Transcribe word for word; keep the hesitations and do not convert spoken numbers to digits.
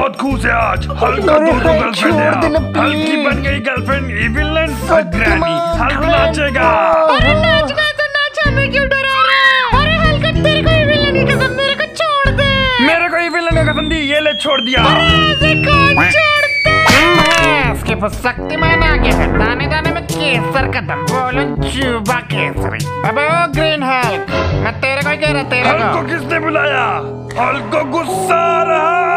बहुत खुश है आज। हल्क का दो दो गर्लफ्रेंड है। हल्क की बन गई गर्लफ्रेंड इविलन और ग्रैनी। हल्क नाचेगा। अरे नाचना तो नाच, हमें क्यों डरा रहा है? अरे हल्क तेरे को इविलन की कसम, मेरे को छोड़ दे। मेरे को इविलन की कसम दी, ये ले छोड़ दिया। ऐसे कौन छोड़ता है? इसके पास शक्तिमान आ गया है। दाने दाने में केसर का दम, बोलो चुबा केसरी। अबे ओ ग्रीन हल्क, मैं तेरे को ही कह रहा, तेरे को। हल्क को किसने बुलाया? हल्क को गुस्सा आ रहा